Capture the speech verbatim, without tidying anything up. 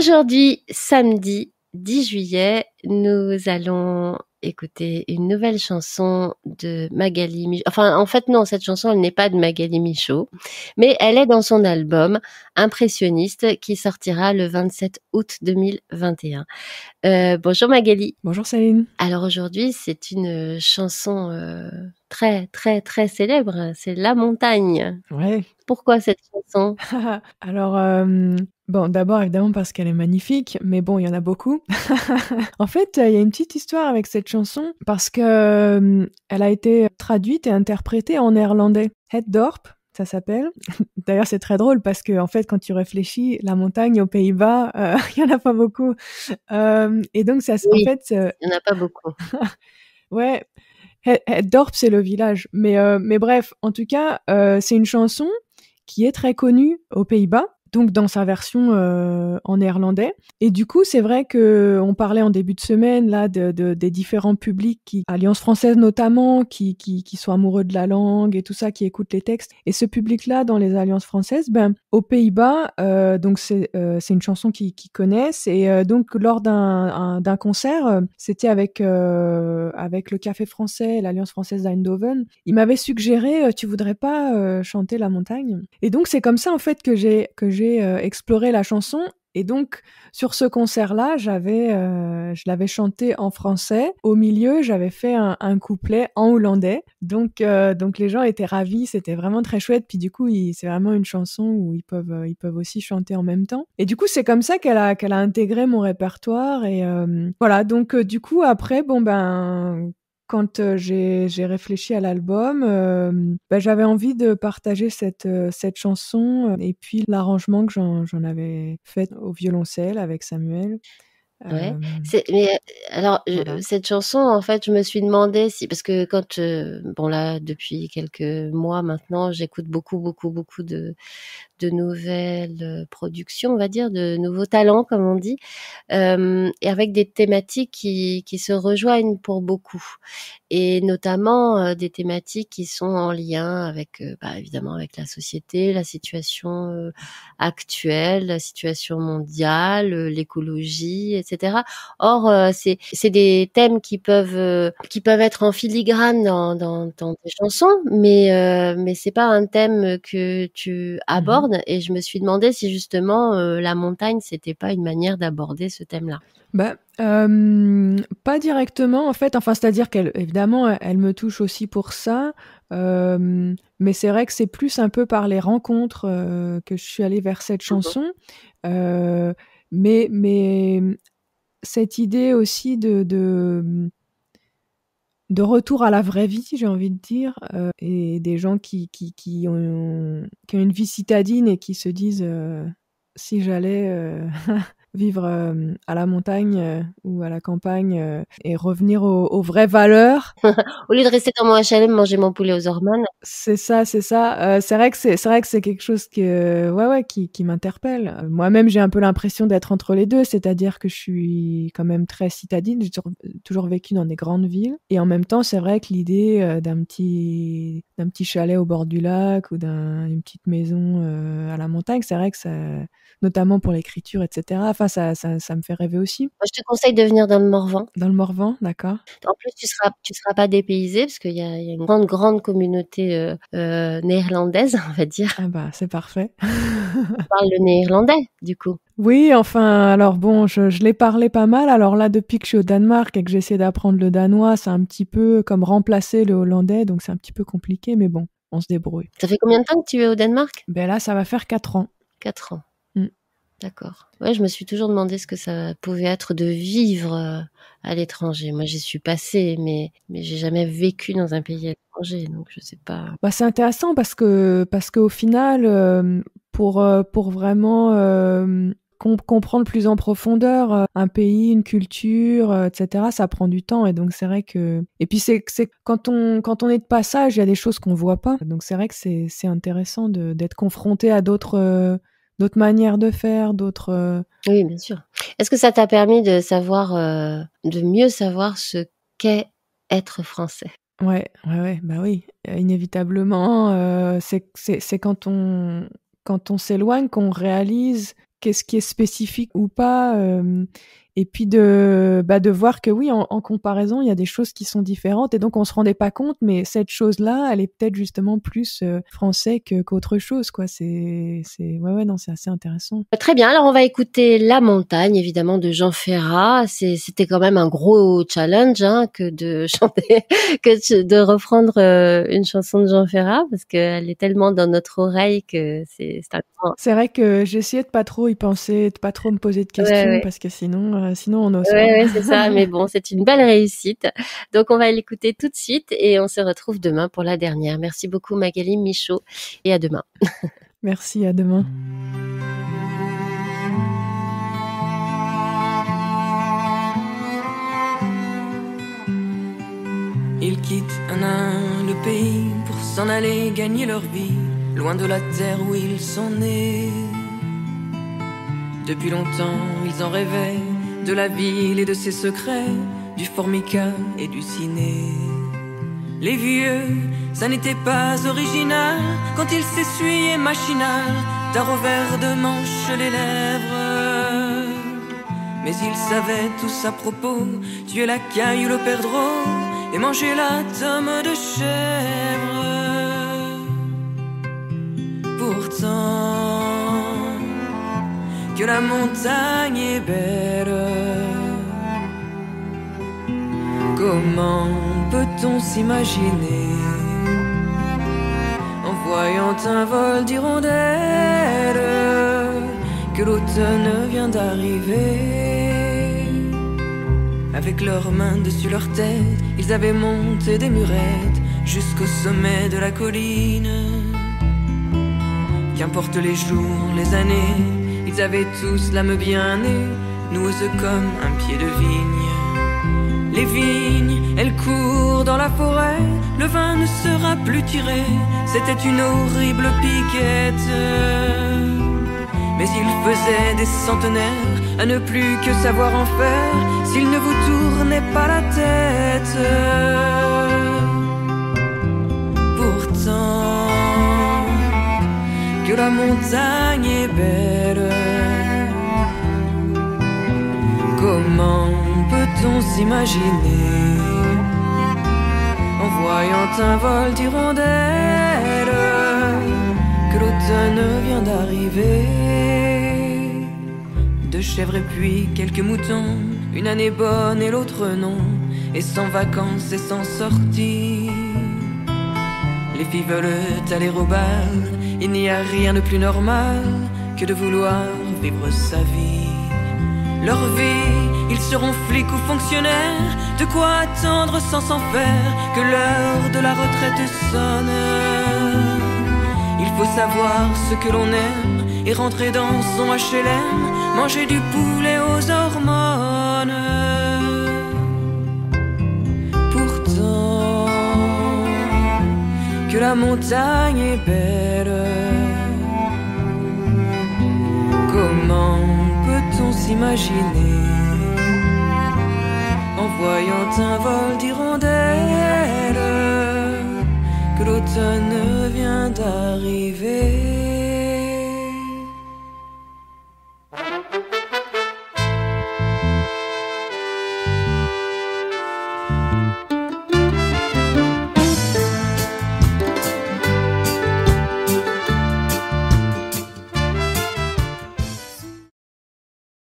Aujourd'hui, samedi dix juillet, nous allons écouter une nouvelle chanson de Magali Michaud. Enfin, en fait, non, cette chanson, elle n'est pas de Magali Michaud, mais elle est dans son album Impressionniste qui sortira le vingt-sept août deux mille vingt et un. Euh, bonjour Magali. Bonjour Céline. Alors aujourd'hui, c'est une chanson euh, très, très, très célèbre. C'est La Montagne. Ouais. Pourquoi cette chanson? Alors, euh, bon, d'abord évidemment parce qu'elle est magnifique, mais bon, il y en a beaucoup. En fait, il y a une petite histoire avec cette chanson parce que euh, elle a été traduite et interprétée en néerlandais. Het dorp, ça s'appelle. D'ailleurs, c'est très drôle parce que en fait, quand tu réfléchis, la montagne aux Pays-Bas, euh, il y en a pas beaucoup. Euh, et donc, ça, Oui, en fait, euh, il n'y en a pas beaucoup. ouais. Het, Het dorp, c'est le village. Mais, euh, mais bref, en tout cas, euh, c'est une chanson qui est très connue aux Pays-Bas, donc dans sa version euh, en néerlandais. Et du coup, c'est vrai que on parlait en début de semaine là de, de des différents publics, qui, Alliance française notamment, qui, qui qui sont amoureux de la langue et tout ça, qui écoutent les textes. Et ce public-là, dans les alliances françaises, ben aux Pays-Bas, euh, donc c'est euh, c'est une chanson qu'ils qu'ils connaissent. Et euh, donc lors d'un un, d'un concert, euh, c'était avec euh, avec le Café Français, l'Alliance française d'Eindhoven. Il m'avait suggéré, euh, tu voudrais pas euh, chanter La Montagne? Et donc c'est comme ça en fait que j'ai que j'ai euh, exploré la chanson. Et donc sur ce concert-là, j'avais, euh, je l'avais chanté en français. Au milieu, j'avais fait un, un couplet en hollandais. Donc euh, donc les gens étaient ravis. C'était vraiment très chouette. Puis du coup, il, c'est vraiment une chanson où ils peuvent euh, ils peuvent aussi chanter en même temps. Et du coup, c'est comme ça qu'elle a qu'elle a intégré mon répertoire. Et euh, voilà. Donc euh, du coup, après, bon ben quand euh, j'ai, j'ai réfléchi à l'album, euh, bah, j'avais envie de partager cette, euh, cette chanson euh, et puis l'arrangement que j'en, j'en avais fait au violoncelle avec Samuel. Ouais. Euh, C'est, mais euh, alors, je- voilà. cette chanson, en fait, je me suis demandé si, parce que quand, euh, bon là, depuis quelques mois maintenant, j'écoute beaucoup, beaucoup, beaucoup de, de nouvelles euh, productions, on va dire, de nouveaux talents, comme on dit, euh, et avec des thématiques qui, qui se rejoignent pour beaucoup, et notamment euh, des thématiques qui sont en lien avec, euh, bah, évidemment, avec la société, la situation euh, actuelle, la situation mondiale, euh, l'écologie, et cetera. Or, euh, c'est c'est des thèmes qui peuvent euh, qui peuvent être en filigrane dans dans, dans tes chansons, mais euh, mais c'est pas un thème que tu Mhm. abordes. Et je me suis demandé si justement euh, la montagne, c'était pas une manière d'aborder ce thème-là. Bah, euh, pas directement en fait. Enfin, c'est-à-dire qu'elle, évidemment, elle, elle me touche aussi pour ça. Euh, mais c'est vrai que c'est plus un peu par les rencontres euh, que je suis allée vers cette Mhm. chanson. Euh, mais mais cette idée aussi de, de, de retour à la vraie vie, j'ai envie de dire, euh, et des gens qui, qui, qui, ont, qui ont une vie citadine et qui se disent euh, si j'allais euh, vivre euh, à la montagne euh, ou à la campagne euh, et revenir aux, aux vraies valeurs. Au lieu de rester dans mon H L M, manger mon poulet aux hormones. C'est ça, c'est ça. Euh, c'est vrai que c'est, c'est vrai que c'est quelque chose que, ouais, ouais, qui, qui m'interpelle. Euh, Moi-même, j'ai un peu l'impression d'être entre les deux, c'est-à-dire que je suis quand même très citadine. J'ai toujours, toujours vécu dans des grandes villes, et en même temps, c'est vrai que l'idée euh, d'un petit, d'un petit chalet au bord du lac ou d'un, une petite maison euh, à la montagne, c'est vrai que ça, notamment pour l'écriture, et cetera. Enfin, ça, ça, ça me fait rêver aussi. Moi, je te conseille de venir dans le Morvan. Dans le Morvan, d'accord. En plus, tu seras, tu seras pas dépaysé parce qu'il y a, il y a une grande, grande communauté euh, euh, néerlandaise, on va dire. Ah bah, c'est parfait. On parle le néerlandais, du coup. Oui, enfin, alors bon, je, je l'ai parlé pas mal. Alors là, depuis que je suis au Danemark et que j'essaie d'apprendre le danois, c'est un petit peu comme remplacer le hollandais, donc c'est un petit peu compliqué, mais bon, on se débrouille. Ça fait combien de temps que tu es au Danemark? Ben là, ça va faire quatre ans. Quatre ans. Mm. D'accord. Ouais, je me suis toujours demandé ce que ça pouvait être de vivre euh, à l'étranger. Moi, j'y suis passée, mais mais j'ai jamais vécu dans un pays à l'étranger, donc je sais pas. Bah, c'est intéressant parce que parce qu'au final, euh, pour euh, pour vraiment euh, com- comprendre plus en profondeur euh, un pays, une culture, euh, et cetera, ça prend du temps. Et donc c'est vrai que et puis c'est c'est quand on quand on est de passage, il y a des choses qu'on voit pas. Donc c'est vrai que c'est c'est intéressant de d'être confronté à d'autres euh, d'autres manières de faire, d'autres. euh, Oui, bien sûr. Est-ce que ça t'a permis de savoir, euh, de mieux savoir ce qu'est être français? Ouais, ouais, ouais, bah oui, euh, inévitablement, euh, c'est c'est c'est quand on quand on s'éloigne qu'on réalise qu'est-ce qui est spécifique ou pas, euh, et puis de, bah, de voir que oui, en, en comparaison, il y a des choses qui sont différentes, et donc on se rendait pas compte, mais cette chose-là, elle est peut-être justement plus euh, français que, qu'autre chose, quoi. C'est, c'est, ouais, ouais, non, c'est assez intéressant. Très bien, alors on va écouter La Montagne, évidemment, de Jean Ferrat. C'est, c'était quand même un gros challenge hein, que de chanter, que de reprendre euh, une chanson de Jean Ferrat, parce qu'elle est tellement dans notre oreille que c'est, c'est un grand... C'est vrai que j'essayais de pas trop y penser, de pas trop me poser de Ouais, questions, ouais. parce que sinon, euh, sinon on n'ose Ouais, pas. ouais, c'est ça, mais bon, c'est une belle réussite. Donc on va l'écouter tout de suite et on se retrouve demain pour la dernière. Merci beaucoup Magali Michaud et à demain. Merci, à demain. Ils quittent un à un le pays pour s'en aller gagner leur vie, loin de la terre où ils sont nés. Depuis longtemps, ils en rêvaient, de la ville et de ses secrets, du formica et du ciné. Les vieux, ça n'était pas original quand ils s'essuyaient machinal d'un revers de manche les lèvres. Mais ils savaient tous à propos, tuer la caille ou le perdreau et manger la tome de chèvre. Pourtant, que la montagne est belle, comment peut-on s'imaginer en voyant un vol d'hirondelles que l'automne vient d'arriver? Avec leurs mains dessus leur tête, ils avaient monté des murettes jusqu'au sommet de la colline. Qu'importe les jours, les années, ils avaient tous l'âme bien née, noueuse comme un pied de vigne. Les vignes, elles courent dans la forêt, le vin ne sera plus tiré, c'était une horrible piquette. Mais il faisait des centenaires à ne plus que savoir en faire s'il ne vous tournait pas la tête. Pourtant, que la montagne est belle, comment peut-on s'imaginer en voyant un vol d'hirondelles que l'automne vient d'arriver? Deux chèvres et puis quelques moutons, une année bonne et l'autre non, et sans vacances et sans sortie. Les filles veulent aller au bal, il n'y a rien de plus normal que de vouloir vivre sa vie. Leur vie, ils seront flics ou fonctionnaires, de quoi attendre sans s'en faire que l'heure de la retraite sonne. Il faut savoir ce que l'on aime et rentrer dans son H L M, manger du poulet aux hormones. Pourtant, que la montagne est belle, comment peut-on s'imaginer en voyant un vol d'hirondelles que l'automne vient d'arriver?